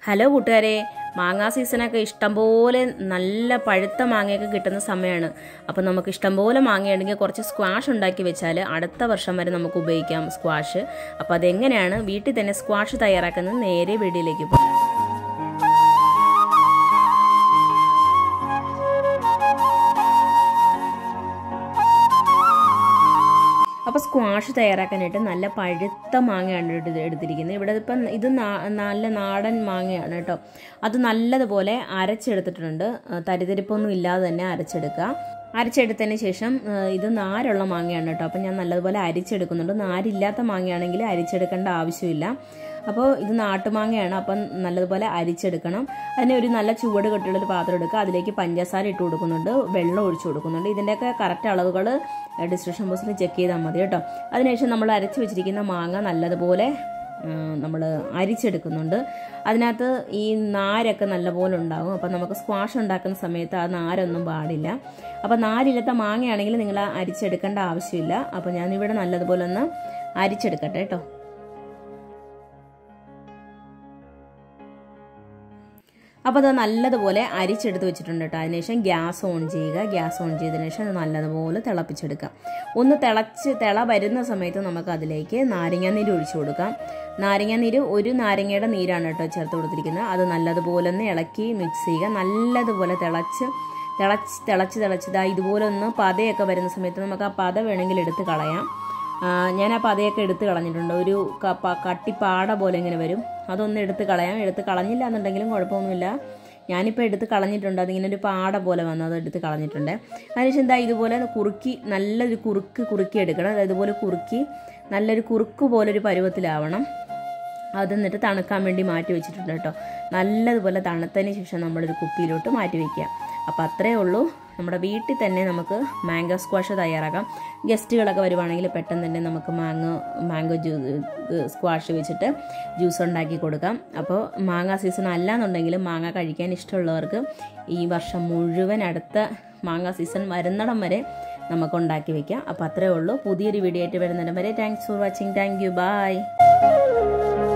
Hello കൂട്ടുകാരെ, മാങ്ങാ സീസണൊക്കെ ഇഷ്ടംപോലെ നല്ല പഴുത്ത മാങ്ങയൊക്കെ കിട്ടുന്ന സമയമാണ്. അപ്പോൾ നമുക്ക് ഇഷ്ടംപോലെ മാങ്ങയുണ്ടെങ്കിൽ കുറച്ച് സ്ക്വാഷ് ഉണ്ടാക്കി വെച്ചാൽ അടുത്ത വർഷം വരെ നമുക്ക് ഉപയോഗിക്കാം സ്ക്വാഷ്. അപ്പോൾ അതെങ്ങനെയാണ് വീട്ടിൽ തന്നെ സ്ക്വാഷ് തയ്യാറാക്കുന്നത് നേരെ വീഡിയോയിലേക്ക് പോകും. അപ്പോൾ സ്ക്വാഷ് തയ്യാറാക്കാനായിട്ട് നല്ല പഴുത്ത മാങ്ങയാണ് എടുത്തിരിക്കുന്നത്. ഇവിടെ ഇപ്പം ഇത് നല്ല നാടൻ മാങ്ങയാണ് കേട്ടോ. അത് നല്ലതുപോലെ അരച്ചെടുത്തിട്ടുണ്ട്. തരിതരിപ്പൊന്നും ഇല്ലാതെ തന്നെ അരച്ചെടുത്തതിന് ശേഷം ഇത് നാരുള്ള മാങ്ങയാണ് കേട്ടോ. അപ്പം ഞാൻ നല്ലതുപോലെ അരിച്ചെടുക്കുന്നുണ്ട്. നാരില്ലാത്ത മാങ്ങയാണെങ്കിൽ അരിച്ചെടുക്കേണ്ട ആവശ്യമില്ല. അപ്പോൾ ഇത് നാട്ടുമാങ്ങയാണ്. അപ്പം നല്ലതുപോലെ അരിച്ചെടുക്കണം. അതിന് ഒരു നല്ല ചുവട് കെട്ടിയുള്ളൊരു പാത്രം എടുക്കുക. അതിലേക്ക് പഞ്ചസാര ഇട്ട് കൊടുക്കുന്നുണ്ട്, വെള്ളം ഒഴിച്ചു കൊടുക്കുന്നുണ്ട്. ഇതിൻ്റെയൊക്കെ കറക്റ്റ് അളവുകൾ ഡിസ്ക്രിപ്ഷൻ ബോക്സിൽ ചെക്ക് ചെയ്താൽ മതി കേട്ടോ. അതിനുശേഷം നമ്മൾ അരച്ച് വെച്ചിരിക്കുന്ന മാങ്ങ നല്ലതുപോലെ നമ്മൾ അരിച്ചെടുക്കുന്നുണ്ട്. അതിനകത്ത് ഈ നാരൊക്കെ നല്ലപോലെ ഉണ്ടാകും. അപ്പം നമുക്ക് സ്ക്വാഷ് ഉണ്ടാക്കുന്ന സമയത്ത് ആ നാരൊന്നും പാടില്ല. അപ്പം നാരില്ലാത്ത മാങ്ങയാണെങ്കിൽ നിങ്ങൾ അരിച്ചെടുക്കേണ്ട ആവശ്യമില്ല. അപ്പോൾ ഞാനിവിടെ നല്ലതുപോലെ ഒന്ന് അരിച്ചെടുക്കട്ടെ കേട്ടോ. അപ്പോൾ അത് നല്ലതുപോലെ അരിച്ചെടുത്ത് വെച്ചിട്ടുണ്ട് കേട്ടോ. അതിനുശേഷം ഗ്യാസ് ഓൺ ചെയ്യുക. ഗ്യാസ് ഓൺ ചെയ്തതിനു ശേഷം അത് നല്ലതുപോലെ തിളപ്പിച്ചെടുക്കാം. ഒന്ന് തിള വരുന്ന സമയത്ത് നമുക്ക് അതിലേക്ക് നാരങ്ങാനീര് ഒഴിച്ചു കൊടുക്കാം. നാരങ്ങാനീര് ഒരു നാരങ്ങയുടെ നീരാണ് കേട്ടോ ചേർത്ത് കൊടുത്തിരിക്കുന്നത്. അത് നല്ലതുപോലെ ഒന്ന് ഇളക്കി മിക്സ് ചെയ്യുക. നല്ലതുപോലെ തിളച്ച് ഇതുപോലെ ഒന്ന് പതയൊക്കെ വരുന്ന സമയത്ത് നമുക്ക് ആ പത വേണമെങ്കിൽ എടുത്ത് കളയാം. ഞാൻ ആ പതയൊക്കെ എടുത്ത് കളഞ്ഞിട്ടുണ്ട്. ഒരു കട്ടിപ്പാട പോലെ ഇങ്ങനെ വരും. അതൊന്ന് എടുത്ത് കളയാം. എടുത്ത് കളഞ്ഞില്ല എന്നുണ്ടെങ്കിലും കുഴപ്പമൊന്നുമില്ല. ഞാനിപ്പോൾ എടുത്ത് കളഞ്ഞിട്ടുണ്ട്. അതിങ്ങനെ ഒരു പാട പോലെ വന്നു, അത് എടുത്ത് കളഞ്ഞിട്ടുണ്ട്. അതിനുശേഷം ഇതുപോലെ കുറുക്കി നല്ലൊരു കുറുക്കി എടുക്കണം. അതായത് ഇതുപോലെ കുറുക്കി നല്ലൊരു കുറുക്ക് പോലൊരു പരുവത്തിലാവണം. അത് എന്നിട്ട് തണുക്കാൻ വേണ്ടി മാറ്റി വെച്ചിട്ടുണ്ട് കേട്ടോ. നല്ലതുപോലെ തണുത്തതിന് ശേഷം നമ്മളൊരു കുപ്പിയിലോട്ട് മാറ്റി വയ്ക്കുക. അപ്പോൾ അത്രയേ ഉള്ളൂ. നമ്മുടെ വീട്ടിൽ തന്നെ നമുക്ക് മാംഗോ സ്ക്വാഷ് തയ്യാറാക്കാം. ഗസ്റ്റുകളൊക്കെ വരുവാണെങ്കിൽ പെട്ടെന്ന് തന്നെ നമുക്ക് മാംഗോ സ്ക്വാഷ് വെച്ചിട്ട് ജ്യൂസ് ഉണ്ടാക്കി കൊടുക്കാം. അപ്പോൾ മാങ്ങ സീസൺ അല്ലാന്നുണ്ടെങ്കിലും മാങ്ങ കഴിക്കാൻ ഇഷ്ടമുള്ളവർക്ക് ഈ വർഷം മുഴുവൻ അടുത്ത മാങ്ങ സീസൺ വരുന്നിടം വരെ നമുക്ക് ഉണ്ടാക്കി വയ്ക്കാം. അപ്പോൾ അത്രയേ ഉള്ളൂ. പുതിയൊരു വീഡിയോ ആയിട്ട് വരുന്നിടം വരെ thanks for watching. Thank you. By.